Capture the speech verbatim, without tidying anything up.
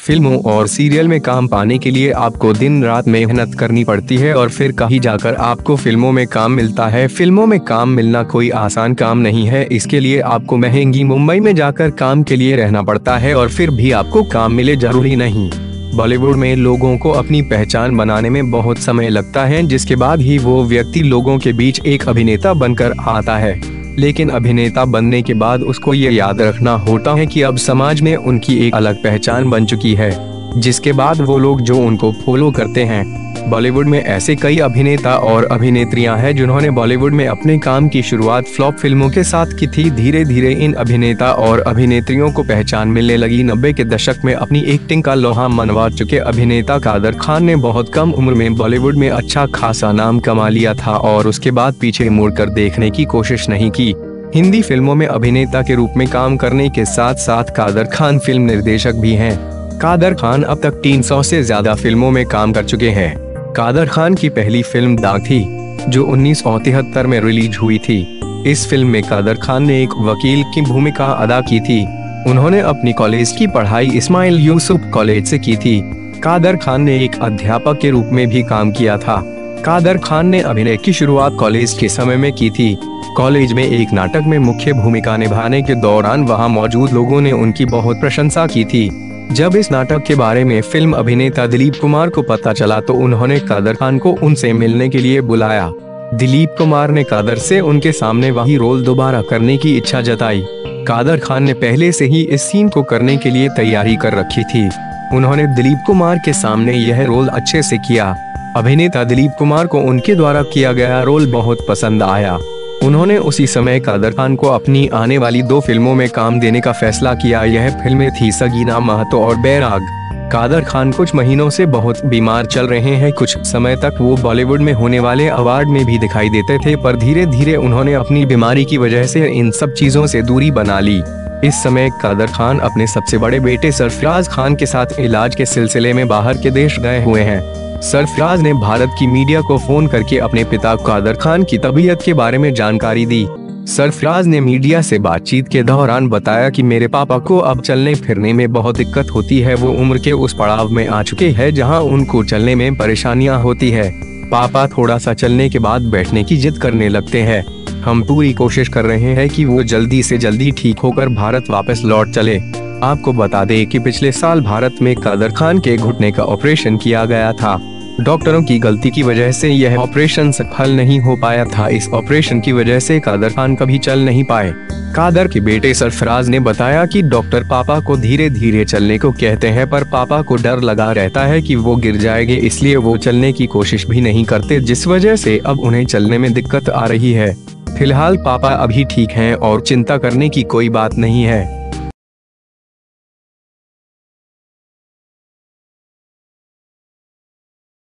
फिल्मों और सीरियल में काम पाने के लिए आपको दिन रात मेहनत करनी पड़ती है और फिर कहीं जाकर आपको फिल्मों में काम मिलता है। फिल्मों में काम मिलना कोई आसान काम नहीं है। इसके लिए आपको महंगी मुंबई में जाकर काम के लिए रहना पड़ता है और फिर भी आपको काम मिले जरूरी नहीं। बॉलीवुड में लोगों को अपनी पहचान बनाने में बहुत समय लगता है, जिसके बाद ही वो व्यक्ति लोगों के बीच एक अभिनेता बनकर आता है। लेकिन अभिनेता बनने के बाद उसको ये याद रखना होता है कि अब समाज में उनकी एक अलग पहचान बन चुकी है, जिसके बाद वो लोग जो उनको फॉलो करते हैं। बॉलीवुड में ऐसे कई अभिनेता और अभिनेत्रियां हैं जिन्होंने बॉलीवुड में अपने काम की शुरुआत फ्लॉप फिल्मों के साथ की थी। धीरे धीरे इन अभिनेता और अभिनेत्रियों को पहचान मिलने लगी। नब्बे के दशक में अपनी एक्टिंग का लोहा मनवा चुके अभिनेता कादर खान ने बहुत कम उम्र में बॉलीवुड में अच्छा खासा नाम कमा लिया था और उसके बाद पीछे मुड़कर देखने की कोशिश नहीं की। हिंदी फिल्मों में अभिनेता के रूप में काम करने के साथ साथ कादर खान फिल्म निर्देशक भी हैं। कादर खान अब तक तीन सौ से ज्यादा फिल्मों में काम कर चुके हैं। कादर खान की पहली फिल्म दाग थी, जो उन्नीस सौ तिहत्तर में रिलीज हुई थी। इस फिल्म में कादर खान ने एक वकील की भूमिका अदा की थी। उन्होंने अपनी कॉलेज की पढ़ाई इस्माइल यूसुफ कॉलेज से की थी। कादर खान ने एक अध्यापक के रूप में भी काम किया था। कादर खान ने अभिनय की शुरुआत कॉलेज के समय में की थी। कॉलेज में एक नाटक में मुख्य भूमिका निभाने के दौरान वहां मौजूद लोगों ने उनकी बहुत प्रशंसा की थी। जब इस नाटक के बारे में फिल्म अभिनेता दिलीप कुमार को पता चला तो उन्होंने कादर खान को उनसे मिलने के लिए बुलाया। दिलीप कुमार ने कादर से उनके सामने वही रोल दोबारा करने की इच्छा जताई। कादर खान ने पहले से ही इस सीन को करने के लिए तैयारी कर रखी थी। उन्होंने दिलीप कुमार के सामने यह रोल अच्छे से किया। अभिनेता दिलीप कुमार को उनके द्वारा किया गया रोल बहुत पसंद आया। उन्होंने उसी समय कादर खान को अपनी आने वाली दो फिल्मों में काम देने का फैसला किया। यह फिल्में थी सगीना महतो और बैराग। कादर खान कुछ महीनों से बहुत बीमार चल रहे हैं। कुछ समय तक वो बॉलीवुड में होने वाले अवार्ड में भी दिखाई देते थे, पर धीरे धीरे उन्होंने अपनी बीमारी की वजह से इन सब चीजों से दूरी बना ली। इस समय कादर खान अपने सबसे बड़े बेटे सरफराज खान के साथ इलाज के सिलसिले में बाहर के देश गए हुए हैं। सरफराज ने भारत की मीडिया को फोन करके अपने पिता कादर खान की तबीयत के बारे में जानकारी दी। सरफराज ने मीडिया से बातचीत के दौरान बताया कि मेरे पापा को अब चलने फिरने में बहुत दिक्कत होती है। वो उम्र के उस पड़ाव में आ चुके हैं जहां उनको चलने में परेशानियां होती है। पापा थोड़ा सा चलने के बाद बैठने की जिद करने लगते हैं। हम पूरी कोशिश कर रहे हैं कि वो जल्दी से जल्दी ठीक होकर भारत वापस लौट चले। आपको बता दें कि पिछले साल भारत में कादर खान के घुटने का ऑपरेशन किया गया था। डॉक्टरों की गलती की वजह से यह ऑपरेशन सफल नहीं हो पाया था। इस ऑपरेशन की वजह से कादर खान कभी चल नहीं पाए। कादर के बेटे सरफराज ने बताया कि डॉक्टर पापा को धीरे धीरे चलने को कहते हैं, पर पापा को डर लगा रहता है कि वो गिर जाएंगे, इसलिए वो चलने की कोशिश भी नहीं करते, जिस वजह से अब उन्हें चलने में दिक्कत आ रही है। फिलहाल पापा अभी ठीक हैं और चिंता करने की कोई बात नहीं है।